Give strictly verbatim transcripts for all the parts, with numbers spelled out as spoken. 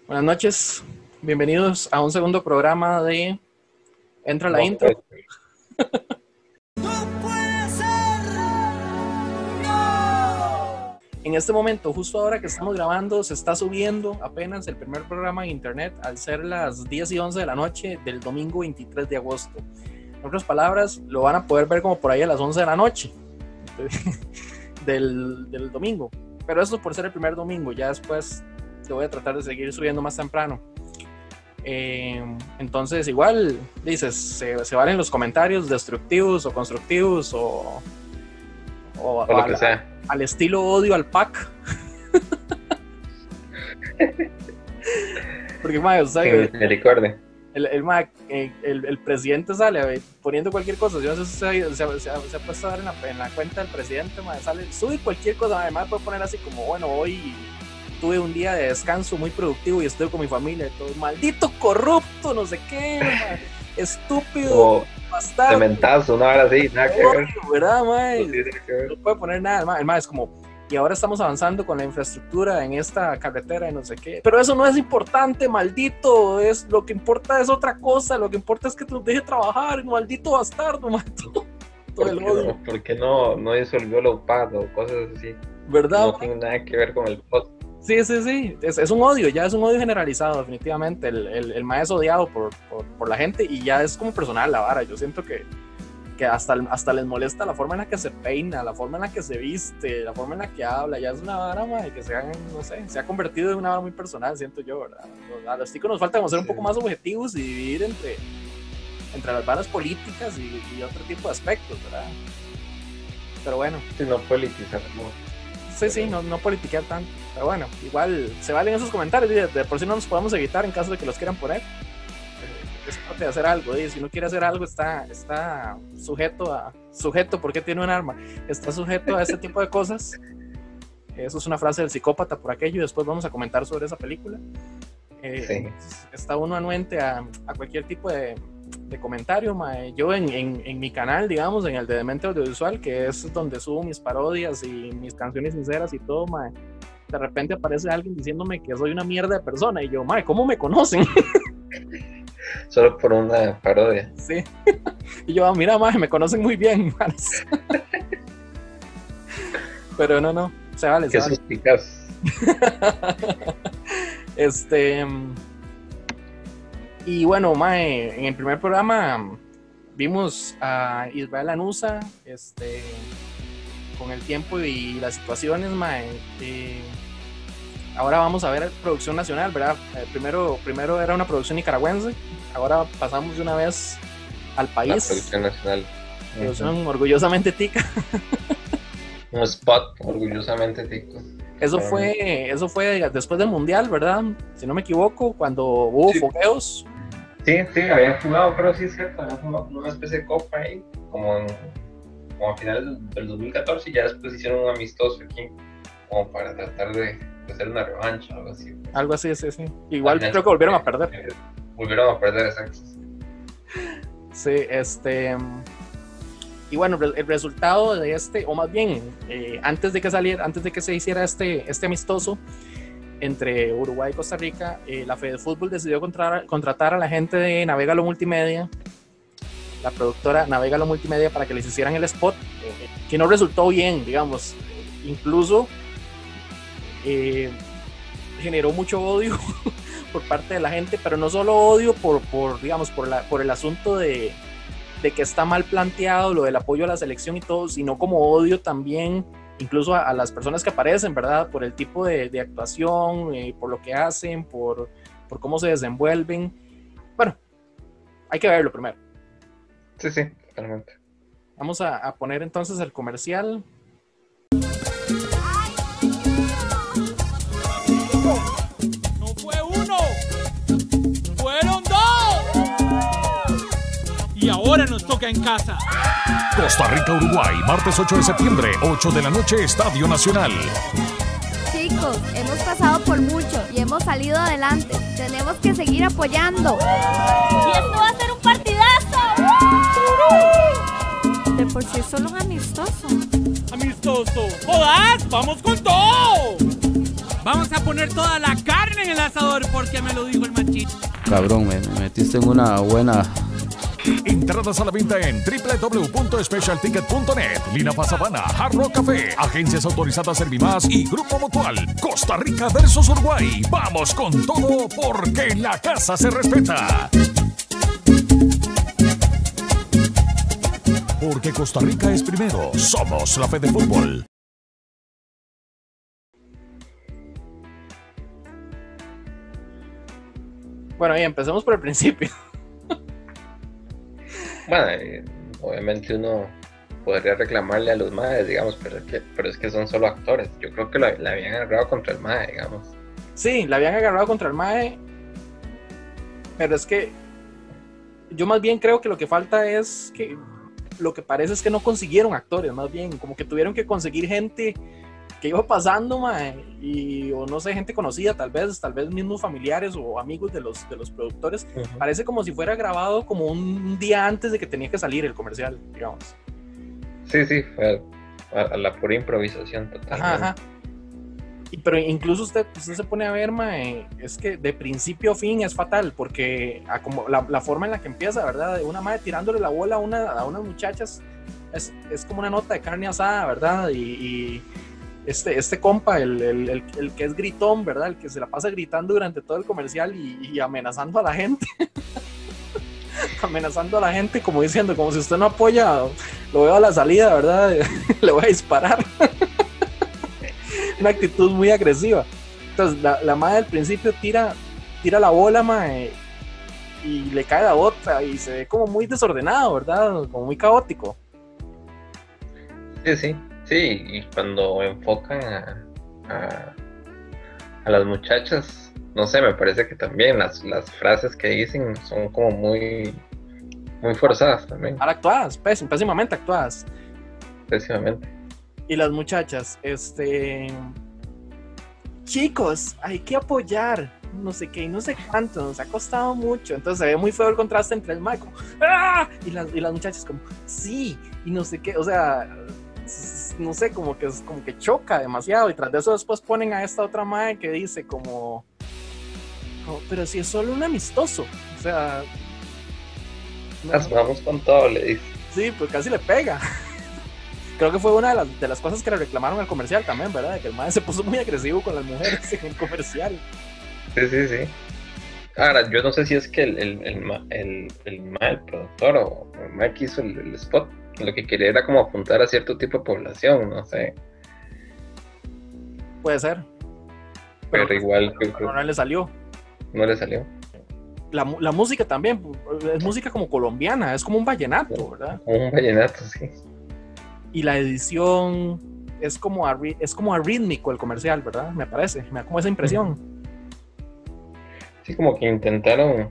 Buenas noches, bienvenidos a un segundo programa de Entra la no, Intro. ¡No puede ser! ¡No! En este momento, justo ahora que estamos grabando, se está subiendo apenas el primer programa en internet al ser las diez y once de la noche del domingo veintitrés de agosto. En otras palabras, lo van a poder ver como por ahí a las once de la noche del, del domingo. Pero eso por ser el primer domingo, ya después lo voy a tratar de seguir subiendo más temprano. Eh, entonces igual dices, se, se valen los comentarios destructivos o constructivos o, o, o lo al, que sea. Al estilo odio al pack. Porque mae, o sea, que me recuerde. El, el, el, el, el presidente sale ver, poniendo cualquier cosa. Yo no sé si se, se, se, se ha puesto a dar en la, en la cuenta del presidente, mae, sale, sube cualquier cosa. Además puede poner así como, bueno, hoy tuve un día de descanso muy productivo y estoy con mi familia. Todo, maldito corrupto, no sé qué, mae, estúpido, oh, bastardo. Cementazo, una hora así, nada que ver. ¿Verdad, mae? No tiene que ver. No puede poner nada, mae. El mae es como, y ahora estamos avanzando con la infraestructura en esta carretera y no sé qué. Pero eso no es importante, maldito. Es, lo que importa es otra cosa. Lo que importa es que te deje trabajar, maldito bastardo, maldito. ¿Por qué no, ¿por qué no, no disolvió la U P A D o cosas así? ¿Verdad? No tiene nada que ver con el post. Sí, sí, sí. Es, es un odio, ya es un odio generalizado, definitivamente. El, el, el mae es odiado por, por, por la gente y ya es como personal la vara. Yo siento que que hasta, hasta les molesta la forma en la que se peina, la forma en la que se viste, la forma en la que habla. Ya es una vara, madre, que se, han, no sé, se ha convertido en una vara muy personal, siento yo, ¿verdad? A los ticos nos falta como ser un poco más objetivos y dividir entre, entre las varas políticas y, y otro tipo de aspectos, ¿verdad? Pero bueno. Sí, no politizar, no. Sí, sí, no, no politiquear tanto. Pero bueno, igual se valen esos comentarios, de, de por si no nos podemos evitar en caso de que los quieran poner. Es parte de hacer algo, ¿sí? Si uno quiere hacer algo está, está sujeto a sujeto porque tiene un arma, está sujeto a ese tipo de cosas. Eso es una frase del psicópata por aquello y después vamos a comentar sobre esa película. Eh, sí. Está uno anuente a, a cualquier tipo de, de comentario, mae. Yo en, en, en mi canal, digamos, en el de Demente Audiovisual, que es donde subo mis parodias y mis canciones sinceras y todo, mae, de repente aparece alguien diciéndome que soy una mierda de persona y yo, mae, ¿cómo me conocen? Solo por una parodia. Sí. Y yo, mira, maje, me conocen muy bien, man. Pero no, no, se vale. Qué suspicaz. Este. Y bueno, maje, en el primer programa vimos a Israel Anusa, este, con el tiempo y las situaciones, maje. Eh, ahora vamos a ver producción nacional, ¿verdad? Eh, primero, primero era una producción nicaragüense. Ahora pasamos de una vez al país. La producción nacional. Producción uh-huh. orgullosamente tica. Un spot orgullosamente tico. Eso uh-huh. fue, eso fue después del mundial, ¿verdad? Si no me equivoco, cuando hubo sí. fogueos. Sí, sí, habían jugado, pero sí es cierto, habían jugado una especie de copa ahí, como, en, como a finales del dos mil catorce, y ya después hicieron un amistoso aquí, como para tratar de, de hacer una revancha, algo así. Algo así, sí, sí. Igual creo que volvieron a perder. Volvieron a perder, exacto. Sí, este. Y bueno, el resultado de este, o más bien, eh, antes de que saliera, antes de que se hiciera este, este amistoso entre Uruguay y Costa Rica, eh, la Fedefútbol decidió contratar, contratar a la gente de Navegalo Multimedia, la productora Navegalo Multimedia, para que les hicieran el spot, eh, que no resultó bien, digamos. Incluso eh, generó mucho odio por parte de la gente, pero no solo odio por, por digamos, por, la, por el asunto de, de que está mal planteado lo del apoyo a la selección y todo, sino como odio también, incluso a, a las personas que aparecen, ¿verdad? Por el tipo de, de actuación, eh, por lo que hacen, por, por cómo se desenvuelven. Bueno, hay que verlo primero. Sí, sí, totalmente. Vamos a, a poner entonces el comercial. Y ahora nos toca en casa. Costa Rica, Uruguay, martes ocho de septiembre, ocho de la noche, Estadio Nacional. Chicos, hemos pasado por mucho y hemos salido adelante. Tenemos que seguir apoyando. Y esto va a ser un partidazo. De por sí es solo un amistoso. Amistoso. ¡Jodas! ¡Vamos con todo! Vamos a poner toda la carne en el asador porque me lo dijo el machito. Cabrón, me, me metiste en una buena... Entradas a la venta en doble u doble u doble u punto special ticket punto net, Lina Pasabana, Hard Rock Café, Agencias Autorizadas Servimás y Grupo Mutual. Costa Rica versus Uruguay. Vamos con todo porque la casa se respeta. Porque Costa Rica es primero. Somos la Fede Fútbol. Bueno, y empecemos por el principio. Bueno, eh, obviamente uno podría reclamarle a los madres, digamos, pero es que, pero es que son solo actores. Yo creo que la habían agarrado contra el mae, digamos. Sí, la habían agarrado contra el mae, pero es que yo más bien creo que lo que falta es que lo que parece es que no consiguieron actores, más bien como que tuvieron que conseguir gente que iba pasando, mae, y o no sé, gente conocida, tal vez, tal vez mismos familiares o amigos de los, de los productores. Uh-huh. Parece como si fuera grabado como un día antes de que tenía que salir el comercial, digamos. Sí, sí, fue a, a la pura improvisación total. Ajá, ajá. Y, pero incluso usted, usted se pone a ver, mae, es que de principio a fin es fatal, porque a como la, la forma en la que empieza, ¿verdad? De una madre tirándole la bola a, una, a unas muchachas, es, es como una nota de carne asada, ¿verdad? Y... y Este, este compa, el, el, el, el que es gritón, ¿verdad? El que se la pasa gritando durante todo el comercial y, y amenazando a la gente. Amenazando a la gente como diciendo, como si usted no apoya, lo veo a la salida, ¿verdad? Le voy a disparar. Una actitud muy agresiva. Entonces, la, la madre al principio tira, tira la bola, mae, y le cae la bota y se ve como muy desordenado, ¿verdad? Como muy caótico. Sí, sí. Sí, y cuando enfocan a, a, a las muchachas, no sé, me parece que también las, las frases que dicen son como muy, muy forzadas también. Mal actuadas, pésim, pésimamente actuadas. Pésimamente. Y las muchachas, este... chicos, hay que apoyar, no sé qué, no sé cuánto, nos ha costado mucho. Entonces se ve muy feo el contraste entre el mae como, ¡ah! Y las, y las muchachas como, sí, y no sé qué, o sea... no sé, como que como que choca demasiado, y tras de eso después ponen a esta otra madre que dice como, como pero si es solo un amistoso, o sea, no, las vamos con todo, le dice. Sí, pues casi le pega. Creo que fue una de las, de las cosas que le reclamaron al comercial también, ¿verdad? De que el madre se puso muy agresivo con las mujeres en el comercial. Sí, sí, sí. Ahora, yo no sé si es que el el, el, el, el, el, el productor o el mae que hizo el, el spot, lo que quería era como apuntar a cierto tipo de población, no sé. Puede ser. Pero, pero igual... Pero, pero no le salió. No le salió. La, la música también, es música como colombiana, es como un vallenato, ¿verdad? Como un vallenato, sí. Y la edición es como, arri- es como arrítmico el comercial, ¿verdad? Me parece, me da como esa impresión. Sí, como que intentaron...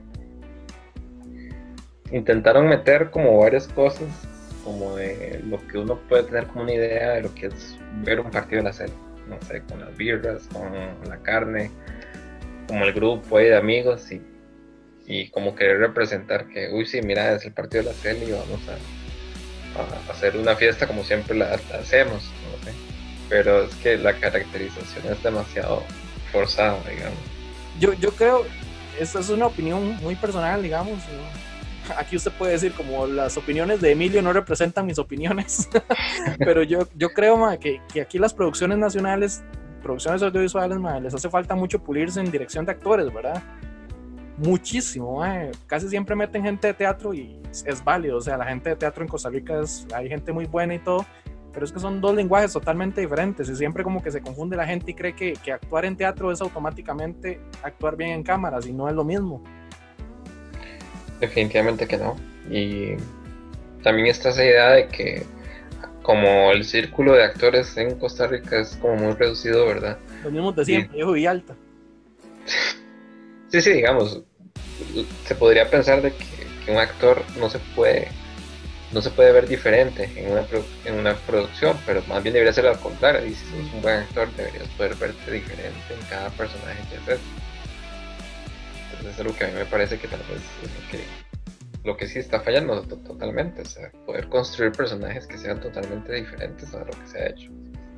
Intentaron meter como varias cosas, como de lo que uno puede tener como una idea de lo que es ver un partido de la serie, no sé, con las birras, con la carne, como el grupo ahí de amigos, y, y como querer representar que, uy, sí, mira, es el partido de la serie y vamos a, a hacer una fiesta como siempre la, la hacemos, no sé, pero es que la caracterización es demasiado forzada, digamos. Yo, yo creo, esta es una opinión muy personal, digamos, ¿no? Aquí usted puede decir como las opiniones de Emilio no representan mis opiniones, pero yo, yo creo, ma, que, que aquí las producciones nacionales, producciones audiovisuales, ma, les hace falta mucho pulirse en dirección de actores, ¿verdad? Muchísimo, ma. Casi siempre meten gente de teatro y es válido, o sea, la gente de teatro en Costa Rica es, hay gente muy buena y todo, pero es que son dos lenguajes totalmente diferentes y siempre como que se confunde la gente y cree que, que actuar en teatro es automáticamente actuar bien en cámaras y no es lo mismo. Definitivamente que no. Y también está esa idea de que como el círculo de actores en Costa Rica es como muy reducido, ¿verdad? Los mismos de siempre, viejo y alta. Sí, sí, digamos, se podría pensar de que, que un actor no se puede no se puede ver diferente en una, en una producción, pero más bien debería ser al contrario. Y si sos un buen actor, deberías poder verte diferente en cada personaje que haces. Entonces es algo que a mí me parece que tal vez es lo que, lo que sí está fallando totalmente, o sea, poder construir personajes que sean totalmente diferentes a lo que se ha hecho.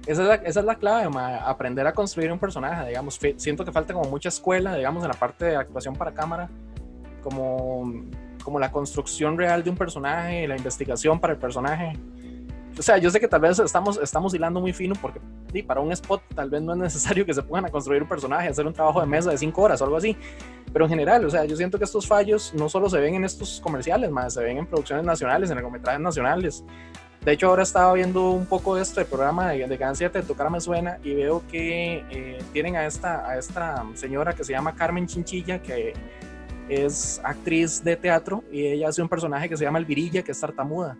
esa es la, esa es la clave, ma, aprender a construir un personaje, digamos. Fe- siento que falta como mucha escuela, digamos, en la parte de actuación para cámara, como, como la construcción real de un personaje, la investigación para el personaje. O sea, yo sé que tal vez estamos, estamos hilando muy fino porque sí, para un spot tal vez no es necesario que se pongan a construir un personaje, hacer un trabajo de mesa de cinco horas o algo así, pero en general, o sea, yo siento que estos fallos no solo se ven en estos comerciales, más se ven en producciones nacionales, en largometrajes nacionales. De hecho, ahora estaba viendo un poco de este programa de, de Canal siete, de Tu Cara Me Suena, y veo que eh, tienen a esta, a esta señora que se llama Carmen Chinchilla, que es actriz de teatro, y ella hace un personaje que se llama Elvirilla, que es tartamuda.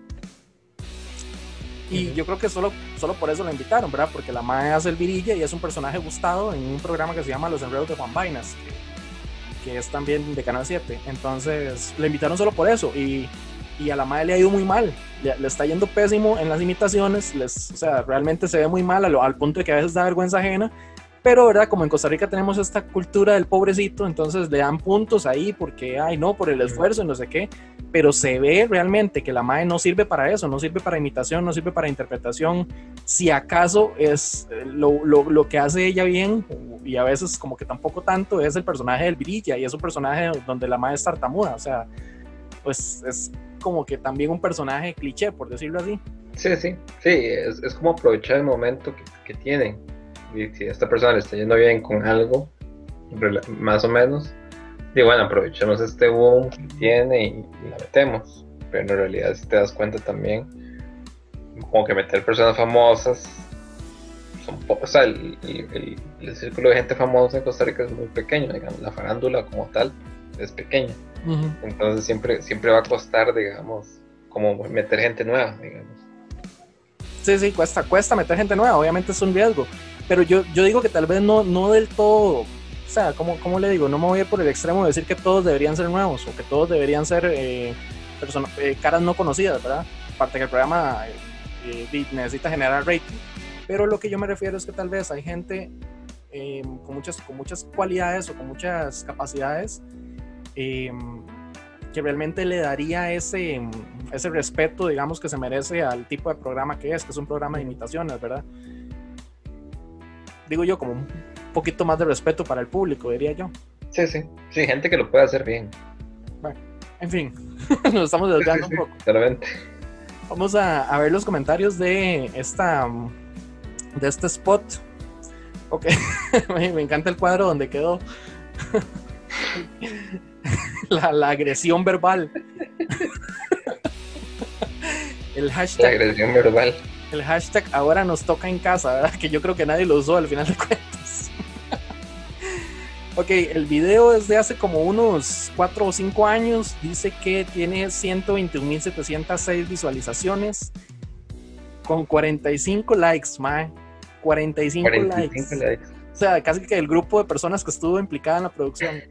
Y yo creo que solo, solo por eso la invitaron, ¿verdad? Porque la mae hace Elvirilla y es un personaje gustado en un programa que se llama Los Enredos de Juan Vainas, que, que es también de Canal siete. Entonces, la invitaron solo por eso. Y, y a la mae le ha ido muy mal. Le, le está yendo pésimo en las imitaciones. Les, o sea, realmente se ve muy mal al, al punto de que a veces da vergüenza ajena. Pero, ¿verdad? Como en Costa Rica tenemos esta cultura del pobrecito, entonces le dan puntos ahí porque, ay, no, por el esfuerzo y no sé qué. Pero se ve realmente que la mae no sirve para eso, no sirve para imitación, no sirve para interpretación. Si acaso es lo, lo, lo que hace ella bien, y a veces como que tampoco tanto, es el personaje del Virilla, y es un personaje donde la mae es tartamuda. O sea, pues es como que también un personaje cliché, por decirlo así. Sí, sí, sí, es, es como aprovechar el momento que, que tienen. Y si a esta persona le está yendo bien con algo, más o menos, y bueno, aprovechemos este boom que tiene y, y la metemos. Pero en realidad, si te das cuenta también, como que meter personas famosas, son po- o sea, el, el, el, el círculo de gente famosa en Costa Rica es muy pequeño, digamos, la farándula como tal es pequeña. Uh-huh. Entonces siempre, siempre va a costar, digamos, como meter gente nueva, digamos. Sí, sí, cuesta, cuesta meter gente nueva, obviamente es un riesgo. Pero yo, yo digo que tal vez no, no del todo, o sea, ¿cómo, ¿cómo le digo? No me voy a ir por el extremo de decir que todos deberían ser nuevos o que todos deberían ser eh, persona, eh, caras no conocidas, ¿verdad? Aparte que el programa eh, eh, necesita generar rating. Pero lo que yo me refiero es que tal vez hay gente eh, con, muchas, con muchas cualidades o con muchas capacidades eh, que realmente le daría ese, ese respeto, digamos, que se merece al tipo de programa que es, que es un programa de imitaciones, ¿verdad? Digo yo, como un poquito más de respeto para el público, diría yo. Sí, sí, sí, gente que lo puede hacer bien. Bueno, en fin, nos estamos desviando sí, sí, un poco. Claramente. Vamos a, a ver los comentarios de esta de este spot. Ok, me encanta el cuadro donde quedó la, la agresión verbal. El hashtag. La agresión verbal. El hashtag ahora nos toca en casa, ¿verdad? Que yo creo que nadie lo usó al final de cuentas. Ok, el video es de hace como unos cuatro o cinco años. Dice que tiene ciento veintiún mil setecientas seis visualizaciones con cuarenta y cinco likes, mae. cuarenta y cinco, cuarenta y cinco likes. likes. O sea, casi que el grupo de personas que estuvo implicada en la producción.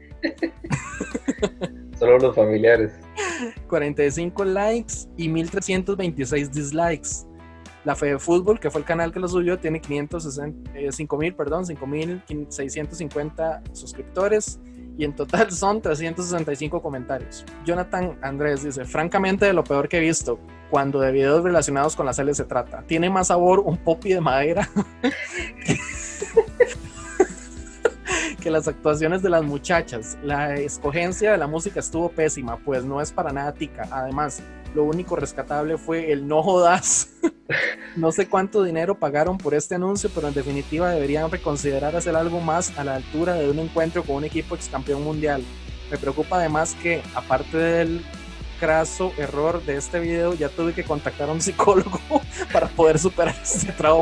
Solo los familiares. cuarenta y cinco likes y mil trescientos veintiséis dislikes. La Fede Fútbol, que fue el canal que lo subió, tiene quinientos sesenta, eh, cinco mil, perdón, cinco mil seiscientos cincuenta suscriptores y en total son trescientos sesenta y cinco comentarios. Jonathan Andrés dice, francamente de lo peor que he visto, cuando de videos relacionados con la Cele se trata. Tiene más sabor un popi de madera que las actuaciones de las muchachas. La escogencia de la música estuvo pésima, pues no es para nada tica. Además, lo único rescatable fue el no jodas. No sé cuánto dinero pagaron por este anuncio, pero en definitiva deberían reconsiderar hacer algo más a la altura de un encuentro con un equipo ex campeón mundial. Me preocupa además que, aparte del craso error de este video, ya tuve que contactar a un psicólogo para poder superar este trauma.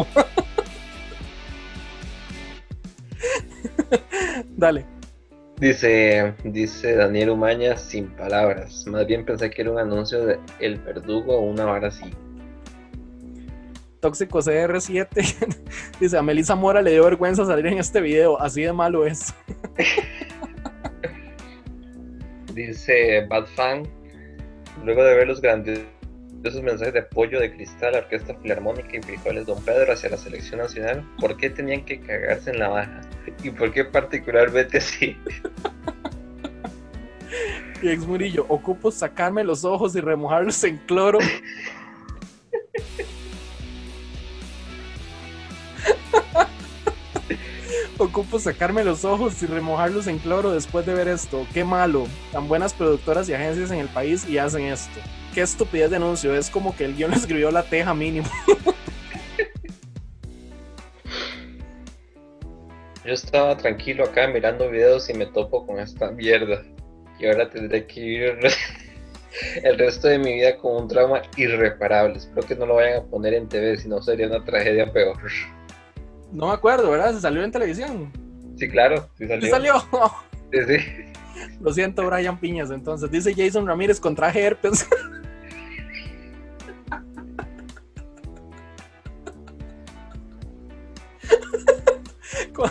Dale. Dice, dice Daniel Umaña, sin palabras. Más bien pensé que era un anuncio de El Verdugo o una vara así. Tóxico C R siete dice, a Melissa Mora le dio vergüenza salir en este video, así de malo es. Dice Bad Fan, luego de ver los grandes esos mensajes de apoyo de Cristal, la Orquesta Filarmónica y Frijoles Don Pedro hacia la selección nacional, ¿por qué tenían que cagarse en la baja? ¿Y por qué particularmente así? Y ex Murillo, ocupo sacarme los ojos y remojarlos en cloro. ocupo sacarme los ojos y remojarlos en cloro después de ver esto. Qué malo. Tan buenas productoras y agencias en el país y hacen esto. Qué estupidez de anuncio. Es como que el guión lo escribió La Teja mínimo. Yo estaba tranquilo acá mirando videos y me topo con esta mierda. Y ahora tendré que vivir el resto de mi vida con un trauma irreparable. Espero que no lo vayan a poner en T V, si no sería una tragedia peor. No me acuerdo, ¿verdad? ¿Se salió en televisión? Sí, claro. Sí salió. ¿Sí salió? Sí, sí. Lo siento, Brian Piñas. Entonces, dice Jason Ramírez con traje herpes. con,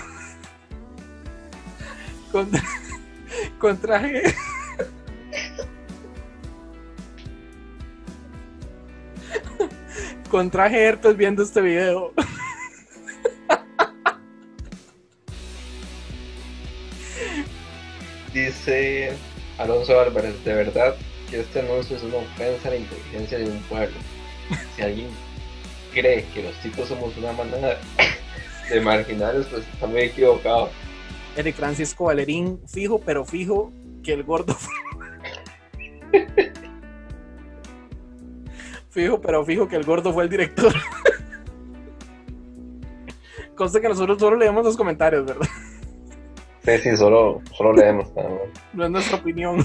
con, con traje... con traje herpes viendo este video. Dice Alonso Álvarez, de verdad que este anuncio es una ofensa a la inteligencia de un pueblo. Si alguien cree que los tipos somos una manada de marginales, pues está muy equivocado. Eric Francisco Valerín, fijo, pero fijo que el gordo... Fijo, pero fijo que el gordo fue el director. Consta que nosotros solo leemos los comentarios, ¿verdad? Sí, sí, solo, solo leemos. ¿no? No es nuestra opinión.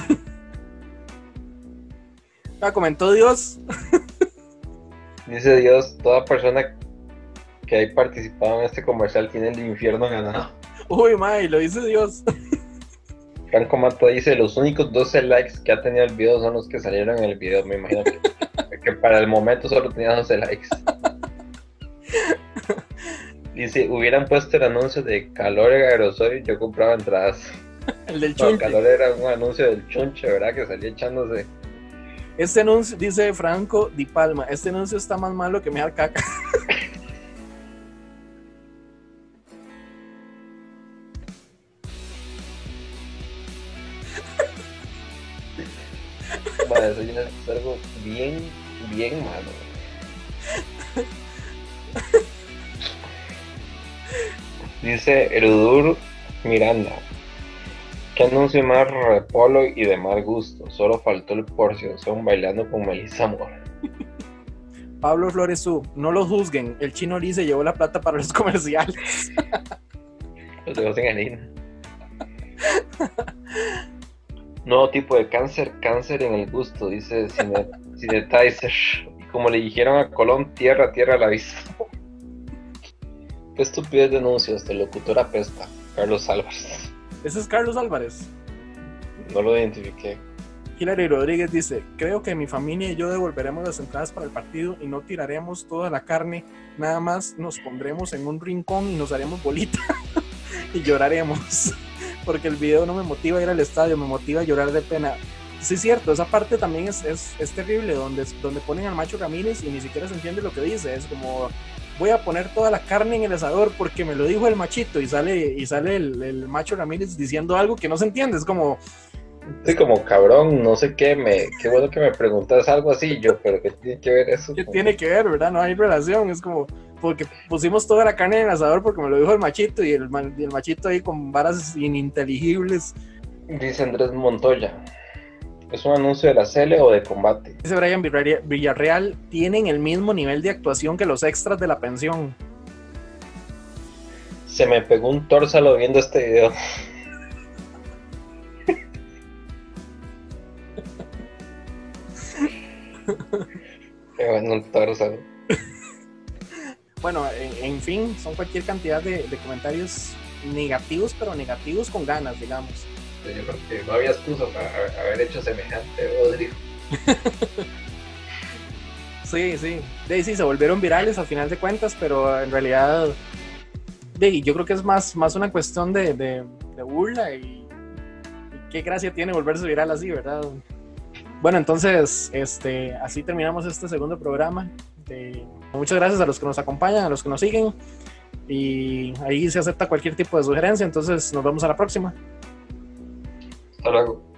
Ah, comentó Dios. Dice Dios, toda persona que haya participado en este comercial tiene el infierno ganado. Uy, mae, lo dice Dios. Franco Mata dice, los únicos doce likes que ha tenido el video son los que salieron en el video. Me imagino que, que para el momento solo tenía doce likes. Dice, hubieran puesto el anuncio de Calor Aerosol, yo compraba entradas. El del no, chunche. Calor era un anuncio del chunche, ¿verdad? Que salía echándose. Este anuncio, dice Franco Di Palma, este anuncio está más malo que me da caca. Vale, eso ya es algo bien, bien malo. Dice Erudur Miranda, qué anuncio más repolo y de mal gusto, solo faltó el porcionzón bailando con Melissa Moore. Pablo Flores Su, no lo juzguen, el chino Lee se llevó la plata para los comerciales. Los dejo sin harina. Nuevo tipo de cáncer, cáncer en el gusto, dice Cine, Cinetizer. Y como le dijeron a Colón, tierra, tierra a la vista. Qué estupidez de anuncios, de locutor apesta, Carlos Álvarez. Ese es Carlos Álvarez. No lo identifiqué. Hilary Rodríguez dice, creo que mi familia y yo devolveremos las entradas para el partido y no tiraremos toda la carne, nada más nos pondremos en un rincón y nos haremos bolita y lloraremos. Porque el video no me motiva a ir al estadio, me motiva a llorar de pena. Sí, es cierto, esa parte también es, es, es terrible, donde, donde ponen al Macho Ramírez y ni siquiera se entiende lo que dice. Es como, voy a poner toda la carne en el asador porque me lo dijo el machito, y sale, y sale el, el Macho Ramírez diciendo algo que no se entiende. Es como... Sí, como cabrón, no sé qué, me, qué bueno que me preguntas algo así, yo, pero ¿qué tiene que ver eso? ¿Qué tiene que ver, verdad? No hay relación, es como... Porque pusimos toda la carne en el asador porque me lo dijo el machito, y el, y el machito ahí con varas ininteligibles. Dice Andrés Montoya, ¿es un anuncio de la Cele o de combate? Dice Brian Villarreal, tienen el mismo nivel de actuación que los extras de la pensión. Se me pegó un tórsalo viendo este video. Qué bueno el tórsalo. Bueno, en, en fin, son cualquier cantidad de, de comentarios negativos, pero negativos con ganas, digamos. Yo creo que no había excusa para haber hecho semejante, Rodrigo. Sí, sí. De, sí, se volvieron virales al final de cuentas, pero en realidad de, yo creo que es más, más una cuestión de, de, de burla y, y qué gracia tiene volverse viral así, ¿verdad? Bueno, entonces, este, así terminamos este segundo programa. De, muchas gracias a los que nos acompañan, a los que nos siguen, y ahí se acepta cualquier tipo de sugerencia. Entonces nos vemos a la próxima. Hasta luego.